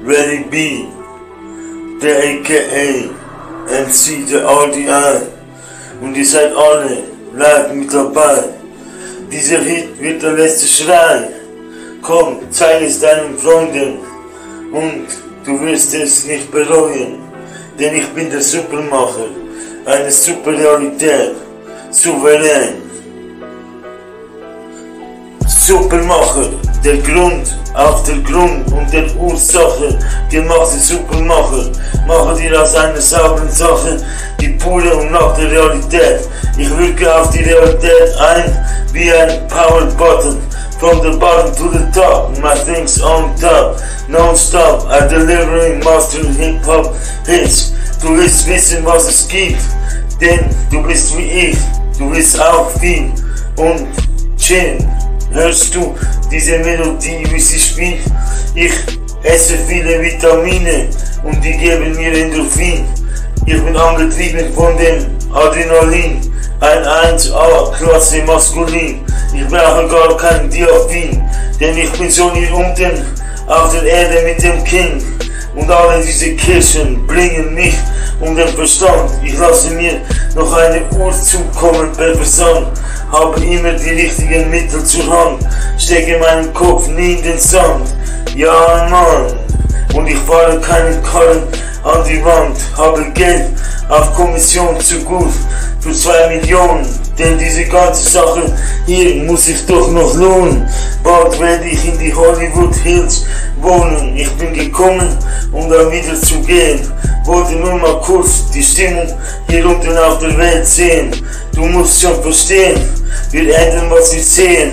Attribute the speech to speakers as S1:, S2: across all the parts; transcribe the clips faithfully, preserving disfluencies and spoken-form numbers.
S1: Ready B, der A K A M C, der R D I, und ihr seid alle live mit dabei. Dieser Hit wird der letzte Schrei. Komm, zeig es deinen Freunden und du wirst es nicht bereuen, denn ich bin der Supermacher, eine Superrealität, souverän. Supermacher, der Grund, auch der Grund und der Ursache, gemachte Supermacher, mache dir aus einer sauberen Sache die pure und nackte Realität. Ich wirke auf die Realität ein wie ein Power Button. From the bottom to the top, my things on top, non-stop, I delivering master Hip-Hop Hits. Du willst wissen, was es gibt, denn du bist wie ich, du willst auch viel und chill. Hörst du diese Melodie, wie sie spielt? Ich esse viele Vitamine und die geben mir Endorphin. Ich bin angetrieben von dem Adrenalin, ein eins A-Klasse maskulin. Ich brauche gar kein Diaphin, denn ich bin schon hier unten auf der Erde mit dem King. Und alle diese Kirchen bringen mich um den Verstand. Ich lasse mir noch eine Uhr zukommen per Versand. Habe immer die richtigen Mittel zur Hand. Stecke meinen Kopf nie in den Sand. Ja Mann, und ich fahre keinen Karren an die Wand. Habe Geld auf Kommission zu gut für zwei Millionen. Denn diese ganze Sache hier muss sich doch noch lohnen. Bald werde ich in die Hollywood Hills wohnen. Ich bin gekommen, um dann wieder zu gehen. Wollte nur mal kurz die Stimmung hier unten auf der Welt sehen. Du musst schon verstehen, wir ändern was wir sehen.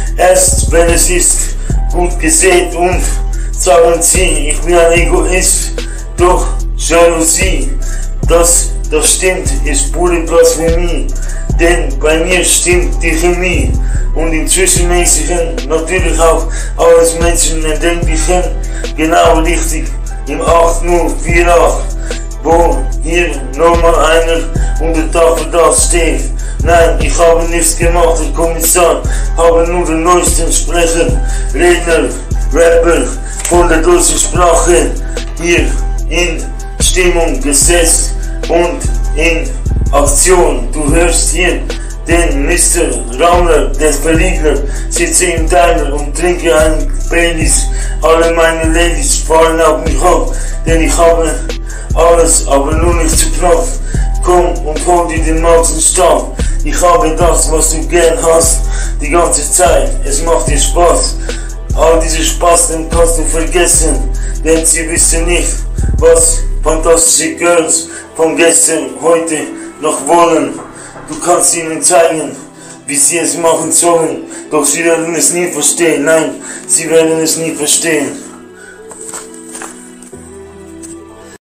S1: Erst wenn es ist gut gesät und sagen sie, ich bin ein Egoist. Doch Jalousie, das, das stimmt, ist pure Blasphemie. Denn bei mir stimmt die Chemie und im Zwischenmäßigen natürlich auch alles Menschenmenschlichen genau richtig im acht null vier acht, wo hier nochmal einer unter Tafel da steht. Nein, ich habe nichts gemacht, der Kommissar, habe nur den neuesten Sprecher, Redner, Rapper von der deutschen Sprache hier in Stimmung gesetzt und in Aktion. Du hörst hier den Mister Raumler, der Verriegler, sitze im Diner und trinke einen Baileys. Alle meine Ladies fallen auf mich ab, denn ich habe alles, aber nur nicht zu knapp. Komm und hol dir den Mausenstab. Ich habe das, was du gern hast, die ganze Zeit. Es macht dir Spaß. All diese Spaß, den kannst du vergessen, denn sie wissen nicht, was fantastische Girls von gestern, heute noch wollen. Du kannst ihnen zeigen, wie sie es machen sollen, doch sie werden es nie verstehen. Nein, sie werden es nie verstehen.